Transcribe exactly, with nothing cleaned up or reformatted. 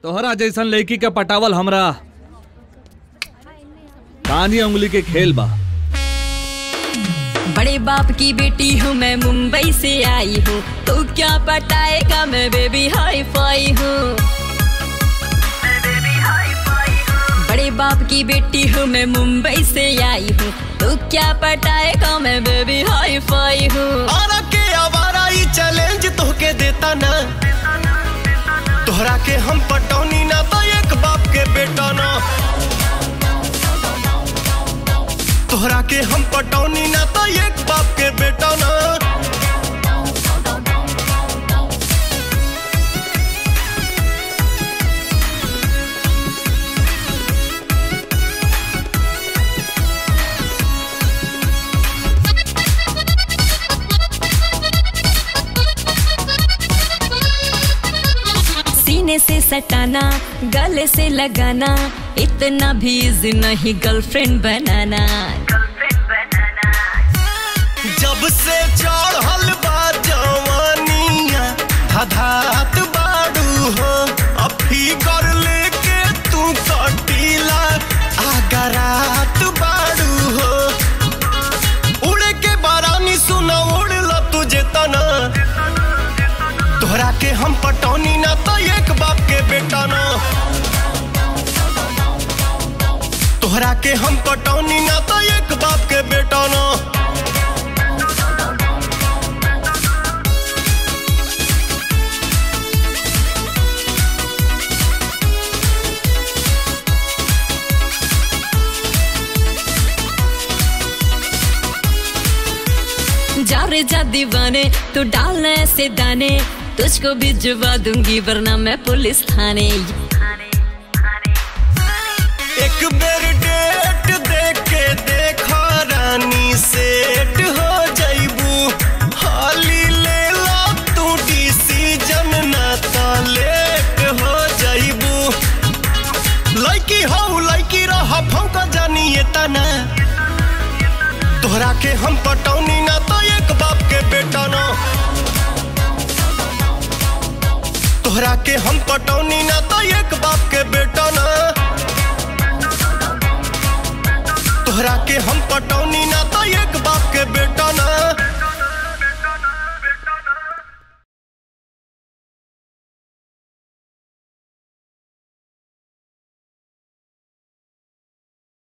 तोहरा जैसन लड़की के पटावल हमरा कानी उंगली के खेल बा। बड़े बाप की बेटी हूँ मैं, मुंबई से आई हूँ, तो क्या पटाएगा मैं बेबी हाई फाई हूँ। बड़े बाप की बेटी हूँ मैं, मुंबई से आई हूँ, तो क्या पटाएगा मैं बेबी हाई फाई हूँ। आरा के आवारा ये चैलेंज तोहके देता ना, तोहरा के हम पटौनी ना तो एक बाप के बेटा ना, तोहरा के हम पटौनी ना तो एक बाप के बेटा ना। सीने से सटाना, गले से लगाना, इतना भी इजी नहीं गर्लफ्रेंड बनाना। जब से चढ़ल बा जवानिया धाधात बाड़ू हो, अभी कर लेके तू कटीला आगरात बाड़ू हो। उड़े के बारानी सुना उड़ला तुझे तना, तोहरा के हम पटौनी ना तो एक बाप के बेटा ना, तोहरा के हम पटौनी ना तो एक बाप के बेटा ना। जा रे जा दीवाने, तू डालना ऐसे दाने, तुझको भिजवा दूंगी वरना मैं पुलिस थाने। एक बेर डेट देख के देखा रानी, सेट हो जाइबू, हाली ले ला तू डिसीजन ना तो लेट हो जाइबू। लड़की हो लड़की रहा फौका जानी ये तना, तोहरा के हम पटौनी ना तो एक बाप के बेटा ना, तोहरा के हम पटौनी ना तो एक बाप के बेटा ना, तोहरा के हम पटौनी ना